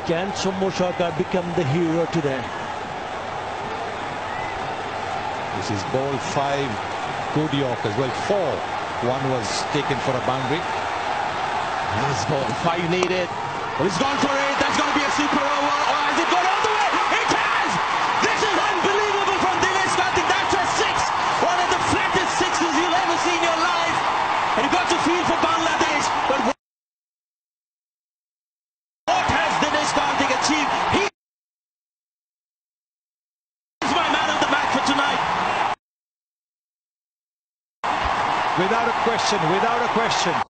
Can Soumya Sarkar become the hero today? This is ball 5, good Yorkers. Well, 4. One was taken for a boundary. This ball 5 needed. Well, he's gone for it. That's going to be a super over. Or has it gone all the way? It has! This is unbelievable from Dinesh Karthik. That's a 6. One of the flattest 6s you'll ever see in your life. And you got to feel for Bangladesh. But what has Dinesh Karthik achieved? He is my man of the match for tonight. Without a question, without a question.